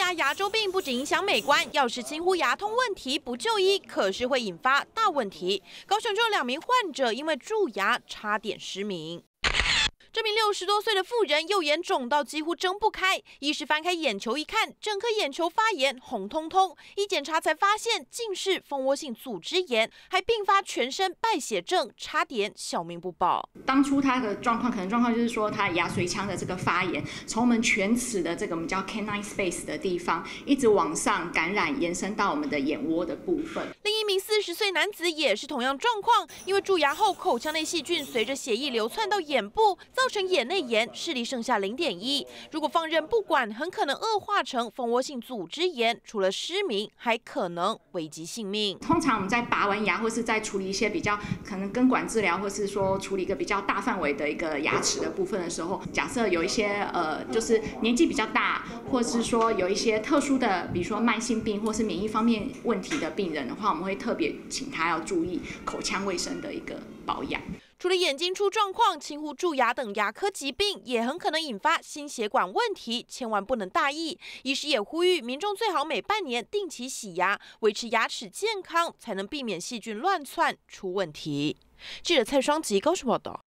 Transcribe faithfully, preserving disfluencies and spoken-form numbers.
牙牙周病不仅影响美观，要是轻忽牙痛问题不就医，可是会引发大问题。高雄就有两名患者因为蛀牙差点失明。 这名六十多岁的妇人右眼肿到几乎睁不开，医师翻开眼球一看，整颗眼球发炎，红彤彤。一检查才发现竟是蜂窝性组织炎，还并发全身败血症，差点小命不保。 当初他的状况，可能状况就是说，他牙髓腔的这个发炎，从我们犬齿的这个我们叫 canine space 的地方，一直往上感染，延伸到我们的眼窝的部分。 另一名四十岁男子也是同样状况，因为蛀牙后口腔内细菌随着血液流窜到眼部，造成眼内炎，视力剩下零点一。如果放任不管，很可能恶化成蜂窝性组织炎，除了失明，还可能危及性命。 通常我们在拔完牙，或是在处理一些比较可能根管治疗，或是说处理一个比较大范围的一个牙齿的部分的时候，假设有一些呃，就是年纪比较大，或是说有一些特殊的，比如说慢性病或是免疫方面问题的病人的话，我们会特别请他要注意口腔卫生的一个保养。 除了眼睛出状况，轻忽蛀牙等牙科疾病也很可能引发心血管问题，千万不能大意。医师也呼吁民众最好每半年定期洗牙，维持牙齿健康，才能避免细菌乱窜出问题。记者蔡双吉高雄报道。